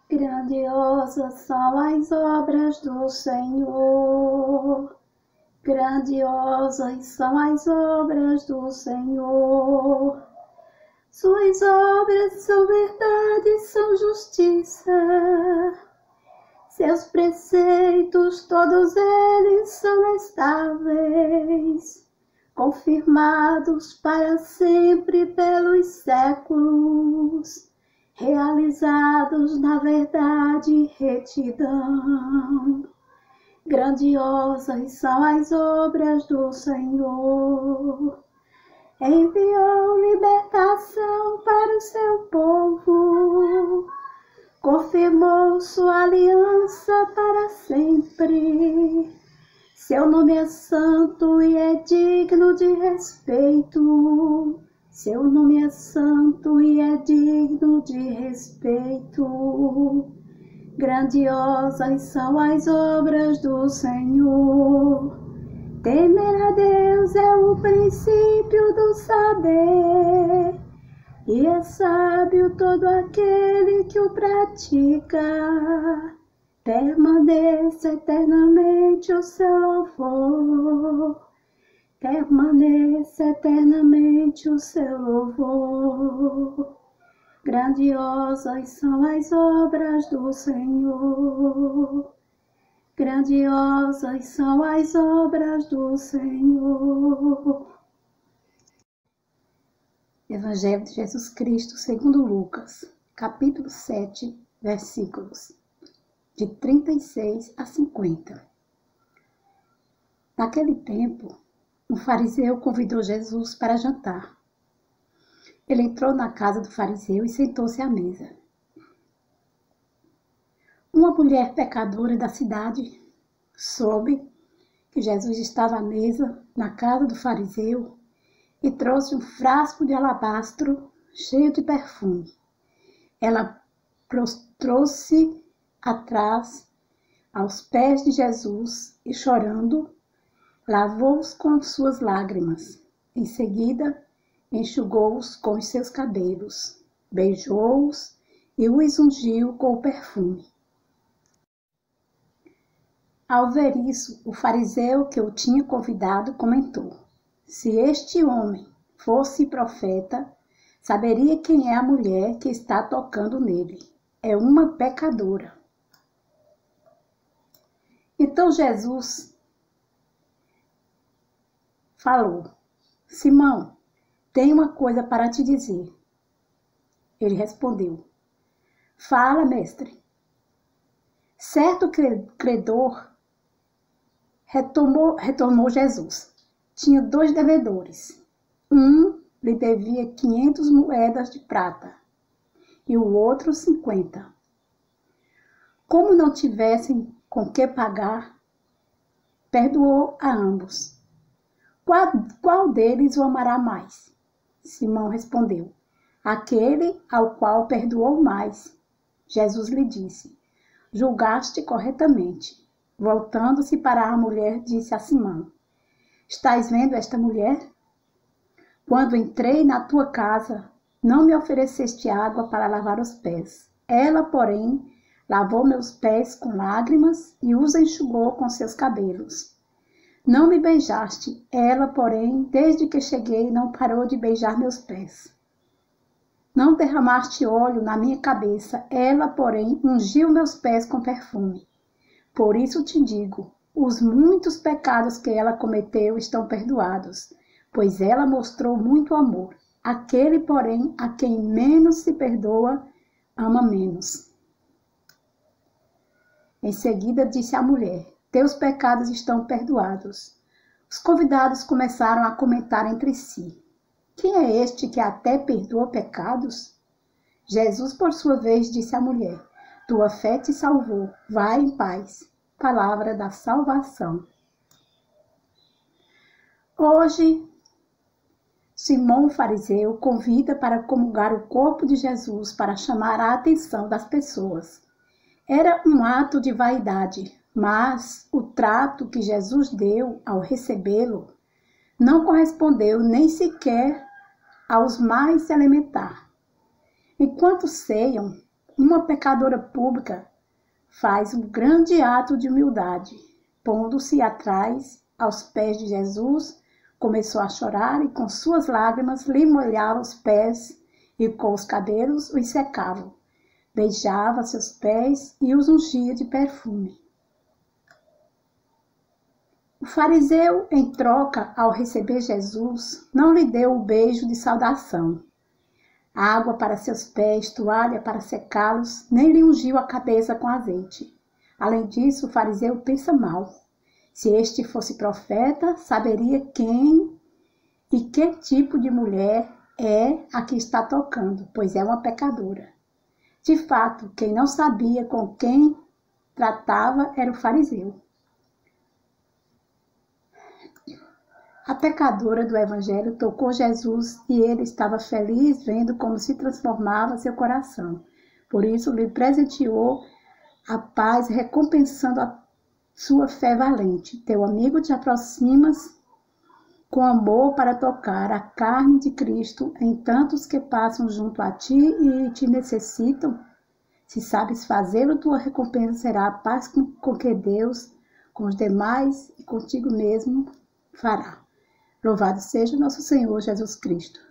Grandiosas são as obras do Senhor. Grandiosas são as obras do Senhor. Suas obras são verdade, são justiça. Seus preceitos, todos eles são estáveis, confirmados para sempre pelos séculos, realizados na verdade e retidão. Grandiosas são as obras do Senhor. Enviou libertação para o seu povo, confirmou sua aliança para sempre. Seu nome é santo e é digno de respeito. Seu nome é santo e é digno de respeito. Grandiosas são as obras do Senhor. Temer a Deus é o princípio do saber, e é sábio todo aquele que o pratica. Permaneça eternamente o seu louvor, permaneça eternamente o seu louvor. Grandiosas são as obras do Senhor. Grandiosas são as obras do Senhor. Evangelho de Jesus Cristo segundo Lucas, capítulo 7, versículos de 36 a 50. Naquele tempo, um fariseu convidou Jesus para jantar. Ele entrou na casa do fariseu e sentou-se à mesa. Uma mulher pecadora da cidade soube que Jesus estava à mesa na casa do fariseu e trouxe um frasco de alabastro cheio de perfume. Ela prostrou-se atrás aos pés de Jesus e, chorando, lavou-os com suas lágrimas. Em seguida, enxugou-os com os seus cabelos, beijou-os e os ungiu com o perfume. Ao ver isso, o fariseu que o tinha convidado comentou: se este homem fosse profeta, saberia quem é a mulher que está tocando nele. É uma pecadora. Então Jesus falou: Simão, tenho uma coisa para te dizer. Ele respondeu: fala, mestre. Certo credor retornou Jesus. Tinha 2 devedores. Um lhe devia 500 moedas de prata e o outro 50. Como não tivessem com que pagar, perdoou a ambos. Qual deles o amará mais? Simão respondeu: aquele ao qual perdoou mais. Jesus lhe disse: julgaste corretamente. Voltando-se para a mulher, disse a Simão: estás vendo esta mulher? Quando entrei na tua casa, não me ofereceste água para lavar os pés. Ela, porém, lavou meus pés com lágrimas e os enxugou com seus cabelos. Não me beijaste. Ela, porém, desde que cheguei, não parou de beijar meus pés. Não derramaste óleo na minha cabeça. Ela, porém, ungiu meus pés com perfume. Por isso te digo, os muitos pecados que ela cometeu estão perdoados, pois ela mostrou muito amor. Aquele, porém, a quem menos se perdoa, ama menos. Em seguida disse à mulher: teus pecados estão perdoados. Os convidados começaram a comentar entre si: quem é este que até perdoa pecados? Jesus, por sua vez, disse à mulher: tua fé te salvou, vai em paz. Palavra da salvação. Hoje, Simão, o fariseu, convida para comungar o corpo de Jesus para chamar a atenção das pessoas. Era um ato de vaidade, mas o trato que Jesus deu ao recebê-lo não correspondeu nem sequer aos mais elementar. Enquanto ceiam, uma pecadora pública faz um grande ato de humildade, pondo-se atrás, aos pés de Jesus, começou a chorar e com suas lágrimas lhe molhava os pés e com os cabelos os secava. Beijava seus pés e os ungia de perfume. O fariseu, em troca, ao receber Jesus, não lhe deu o beijo de saudação, água para seus pés, toalha para secá-los, nem lhe ungiu a cabeça com azeite. Além disso, o fariseu pensa mal. Se este fosse profeta, saberia quem e que tipo de mulher é a que está tocando, pois é uma pecadora. De fato, quem não sabia com quem tratava era o fariseu. A pecadora do Evangelho tocou Jesus e ele estava feliz vendo como se transformava seu coração. Por isso lhe presenteou a paz, recompensando a sua fé valente. Teu amigo te aproximas com amor para tocar a carne de Cristo em tantos que passam junto a ti e te necessitam. Se sabes fazê-lo, tua recompensa será a paz com que Deus, com os demais e contigo mesmo fará. Louvado seja nosso Senhor Jesus Cristo.